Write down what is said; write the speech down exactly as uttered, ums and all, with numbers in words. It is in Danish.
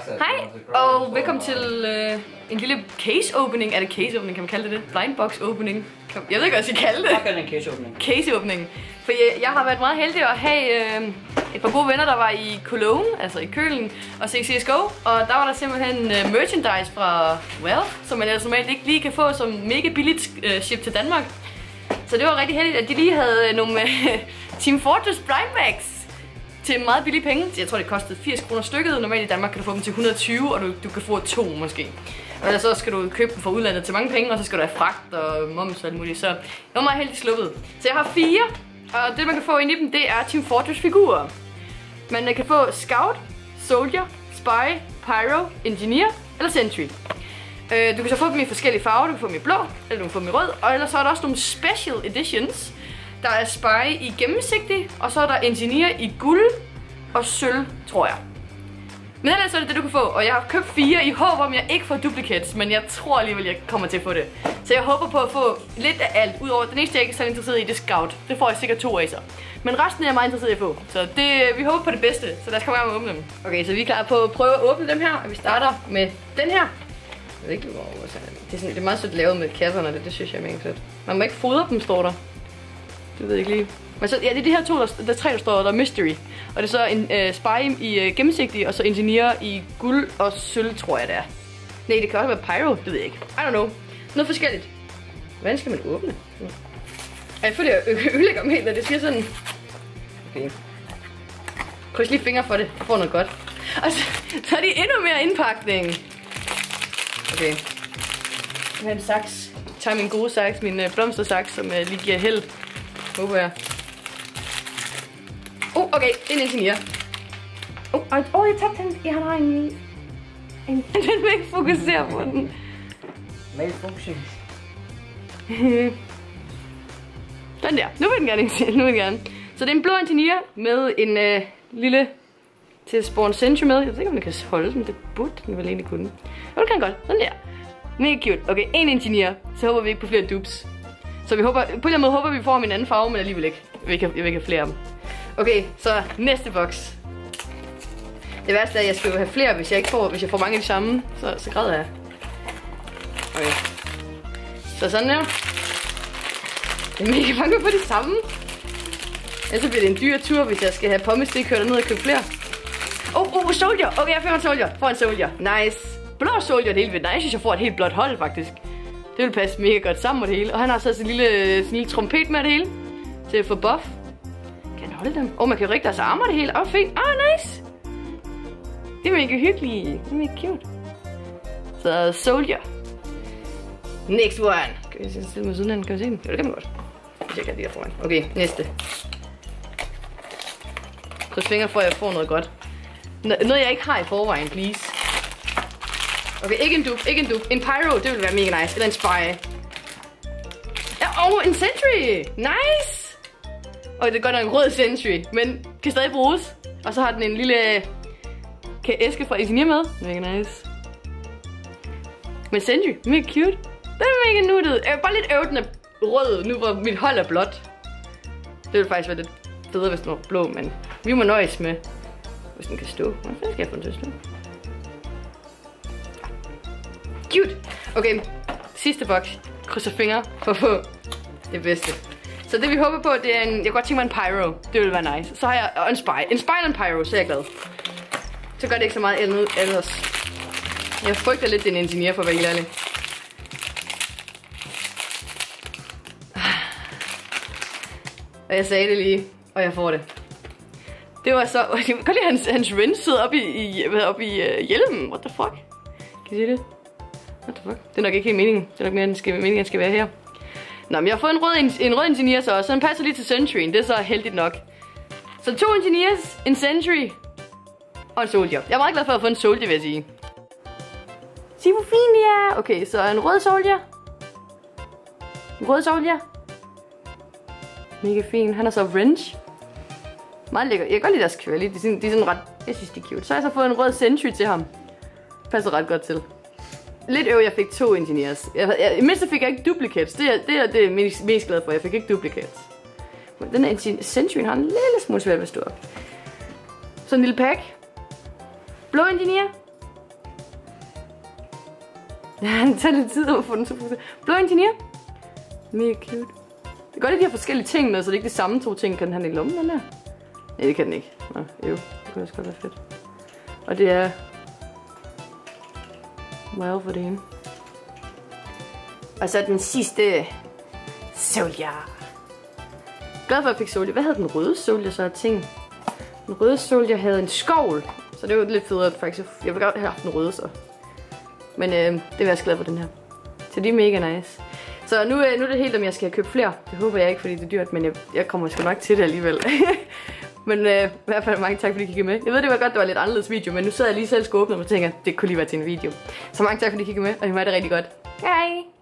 Hej, og velkommen til øh, en lille case opening. Er det case opening, kan man kalde det det? Blind box opening. Jeg ved ikke, hvad jeg skal kalde det. Jeg en case opening. Case opening. For jeg, jeg har været meget heldig at have øh, et par gode venner, der var i Cologne, altså i Kølen, og se C S G O. Og der var der simpelthen øh, merchandise fra Valve, som man altså normalt ikke lige kan få som mega billigt øh, ship til Danmark. Så det var rigtig heldigt, at de lige havde øh, nogle øh, Team Fortress blind bags til meget billige penge. Jeg tror, det kostede firs kroner stykket. Normalt i Danmark kan du få dem til et hundrede og tyve, og du, du kan få to måske. Og så skal du købe dem fra udlandet til mange penge, og så skal du have fragt og moms og alt muligt. Så jeg var meget heldig sluppet. Så jeg har fire, og det man kan få ind i dem, det er Team Fortress figurer. Man kan få Scout, Soldier, Spy, Pyro, Engineer eller Sentry. Du kan så få dem i forskellige farver. Du kan få dem i blå, eller du kan få dem i rød. Og ellers så er der også nogle special editions. Der er Spy i gennemsigtig, og så er der Engineer i guld og sølv, tror jeg. Men ellers er det det, du kan få, og jeg har købt fire i håb om, jeg ikke får duplicates, men jeg tror alligevel, jeg kommer til at få det. Så jeg håber på at få lidt af alt, udover den eneste, jeg ikke er så interesseret i, det er Scout. Det får jeg sikkert to af så. Men resten er jeg meget interesseret i at få, så det, vi håber på det bedste, så lad os komme med at åbne dem. Okay, så vi er klar på at prøve at åbne dem her, og vi starter med den her. Jeg ved ikke, hvor det er, sådan, det er meget sødt lavet med kasserne, det, det synes jeg er mega sødt. Man må ikke fodre dem, står der. Det ved jeg ikke lige. Men så, ja, det er de her to, der, der er tre, der står, der er Mystery. Og det er så en uh, Spy i uh, gennemsigtig, og så Engineer i guld og sølv, tror jeg det er. Nej, det kan også være Pyro, det ved jeg ikke. I don't know. Noget forskelligt. Hvordan skal man åbne? Og jeg føler, jeg ødelægger mig helt, når det siger sådan. Okay. Kryds lige fingre for det, jeg får noget godt. Og så, så er de endnu mere indpakning. Okay. Jeg har en saks. Jeg tager min gode saks, min uh, blomstersaks, som uh, lige giver held. Håber jeg. Oh, okay, det er en Engineer. Oh, oh, jeg tabte den. Jeg har en... en... Den vil ikke fokusere på den. Malfunction. Den der. Nu vil den gerne. Nu vil den gerne. Så det er en blå Engineer med en øh, lille til at spawn Sentry med. Jeg ved ikke, om den kan holde den. Det burde den vel egentlig kunne. Jo, det kan godt. Sådan der. Mega cute. Okay, en Engineer. Så håber vi ikke på flere dupes. Så vi håber, på en eller anden måde håber vi, vi får dem i en anden farve, men alligevel ikke. Jeg vil ikke have, jeg vil ikke have flere af dem. Okay, så næste boks. Det værste er, at jeg skal jo have flere, hvis jeg ikke får, hvis jeg får mange af de samme, så, så græder jeg. Okay. Så sådan her. Jeg er mega bange på de samme. Ellers bliver det en dyr tur, hvis jeg skal have pommestik, køre derned og købe flere. Oh, oh, Soldier! Okay, jeg får en Soldier. Får en Soldier. Nice. Blå Soldier, det er helt vildt nice. Jeg synes, jeg får et helt blåt hold, faktisk. Det vil passe mega godt sammen med det hele. Og han har så sin lille, sin lille trompet med det hele. Til at få buff. Kan han holde dem? Åh, oh, man kan rigtig deres arme det hele. Åh, oh, fint. Åh, oh, nice. Det er mega hyggeligt. Det er mega cute. Så Soldier. Next one. Kan vi se stille med siden af den? Kan vi se den? Ja, det kan man godt. Hvis jeg kan lige der foran. Okay, næste. Kryds fingre for, at jeg får noget godt. Noget, jeg ikke har i forvejen, please. Okay, ikke en dupe, ikke en dupe. En Pyro, det vil være mega nice. Eller en Spy. Ja, oh, en Sentry. Nice. Og det er godt nok en rød Sentry, men kan stadig bruges. Og så har den en lille æske fra Engineer med. Mega nice. Men Sentry, mega cute. Den er mega nuttet. Jeg er bare lidt øvden af rød, nu hvor mit hold er blåt. Det ville faktisk være lidt bedre, hvis den var blå, men vi må nøjes med, hvis den kan stå. Hvordan skal jeg få den til at stå? Cute. Okay, sidste boks. Krydser fingre for at få det bedste. Så det vi håber på, det er en... Jeg kunne godt tænke mig en Pyro. Det ville være nice. Så har jeg og en Spy. En Spy og en Pyro, så er jeg glad. Så gør det ikke så meget ellers. Jeg frygter lidt den Engineer, for at være helt ærlig. Og jeg sagde det lige, og jeg får det. Det var så... Jeg kan godt lide hans, hans wrench sidder oppe i, i, op i uh, hjelmen. What the fuck? Kan I se det? What the fuck? Det er nok ikke helt meningen. Det er nok mere, den skal, meningen, den skal være her. Nå, men jeg har fået en rød, en, en rød Engineer så, så den passer lige til Sentryen. Det er så heldigt nok. Så to Engineers, en Sentry og en Soldier. Jeg er meget glad for at få en Soldier, vil jeg sige. Se hvor fin de er. Okay, så en rød Soldier. En rød Soldier. Mega fin. Han er så wrench. Meget lækker. Jeg kan godt lide deres kvalitet. De er sådan, de er sådan ret... Jeg synes, de er cute. Så har jeg så fået en rød Sentry til ham. Passer ret godt til. Lidt øv, jeg fik to Engineers. Jeg, jeg, I mindste fik jeg ikke duplicates. Det er det, er, det er mest, mest glad for. Jeg fik ikke duplicates. Den her Sentryen har en lille smule svært ved at stå op. Så en lille pack. Blå Engineer. Ja, det tager lidt tid at få den så fokuseret. Blå ingeniør. Mega cute. Det er godt, at de har forskellige ting med, så det er ikke de samme to ting. Kan den have den i lommen, den her? Nej, det kan den ikke. Nå, jo. Det kunne også godt være fedt. Og det er... Wow, for det ene. Og så den sidste... Soldier. Glad for, at jeg fik Soldier. Hvad havde den røde Soldier så af ting? Den røde Soldier havde en skovl. Så det var lidt federe, faktisk. Jeg vil godt have haft den røde så. Men øh, det vil jeg også glad for, den her. Så de er mega nice. Så nu, øh, nu er det helt, om jeg skal købe flere. Det håber jeg ikke, fordi det er dyrt, men jeg, jeg kommer sgu nok til det alligevel. Men øh, i hvert fald mange tak, fordi I kiggede med. Jeg ved, det var godt, det var lidt anderledes video, men nu sidder jeg lige selv og skal åbne, og tænker, det kunne lige være til en video. Så mange tak, fordi I kiggede med, og I må have det rigtig godt. Hej!